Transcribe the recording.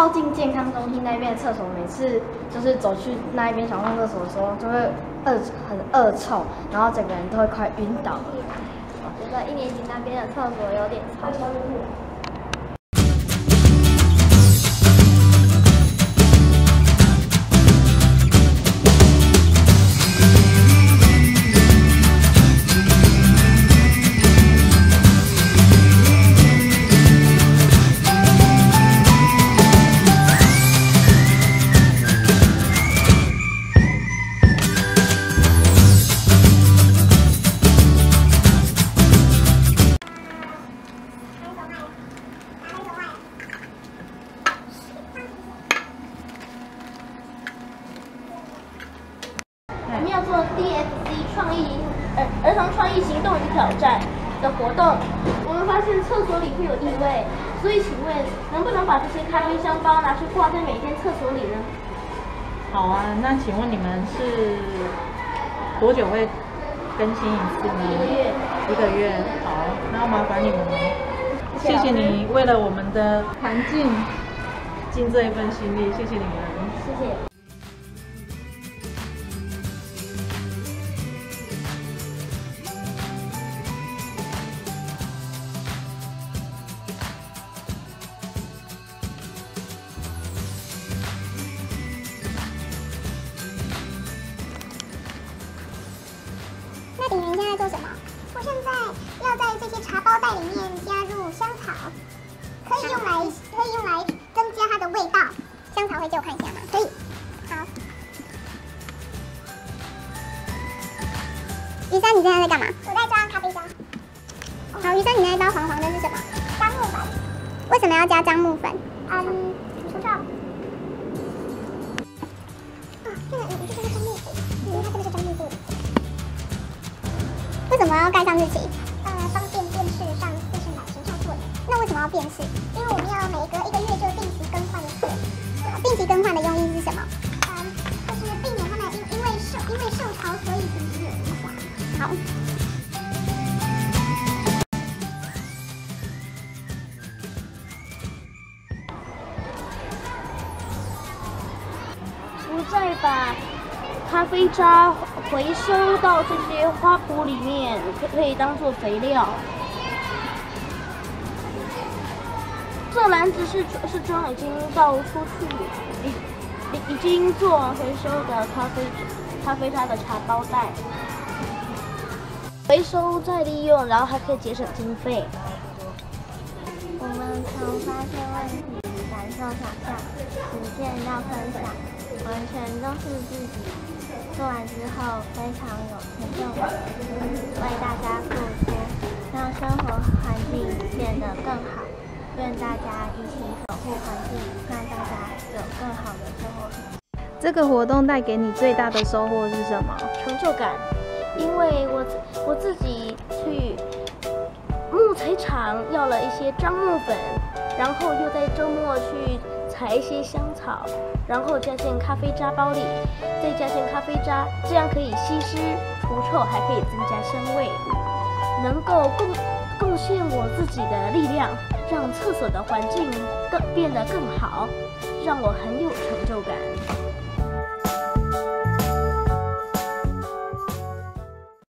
靠近健康中心那边的厕所，每次就是走去那一边想上厕所的时候，就会很恶臭，然后整个人都会快晕倒。 我觉得1年级那边的厕所有点臭。我们要做 DFC 儿童创意行动与挑战的活动。我们发现厕所里会有异味，所以请问能不能把这些咖啡香包拿去挂在每间厕所里呢？ 好啊，那请问你们是多久会更新一次呢？1个月。好，那要麻烦你们了。谢谢你为了我们的环境尽这一份心力，谢谢你们。 谢谢。 那鼎云现在做什么？我现在要在这些茶包袋里面加入香草，可以用来增加它的味道。香草会借我看一下吗？可以。好。于山，你现在在干嘛？我在装咖啡渣。好，于山，你那一包黄黄的是什么？樟木粉。为什么要加樟木粉？除臭。这个这是樟木粉，它这个是樟木做的。为什么要盖上日期？方便辨识上次是哪时上做的。那为什么要辨识？因为我们要每隔1个月就定期更换一次。定期更换的用意是什么？就是避免它们因为受潮所以品质有影响。好。 不再把咖啡渣回收到这些花圃里面，可以当做肥料。这篮子是装已经倒出去，已经做完回收的咖啡渣的茶包袋，回收再利用，然后还可以节省经费。 我们从发现问题、感受想象、实践到分享，完全都是自己做完之后非常有成就感，为大家付出，让生活环境变得更好。愿大家一起守护环境，让大家有更好的生活品质。 这个活动带给你最大的收获是什么？ 成就感，因为我自己去木材厂要了一些樟木粉，然后又在周末去采一些香草，然后加进咖啡渣包里，再加进咖啡渣，这样可以吸湿除臭，还可以增加香味，能够贡献我自己的力量，让厕所的环境变得更好，让我很有成就感。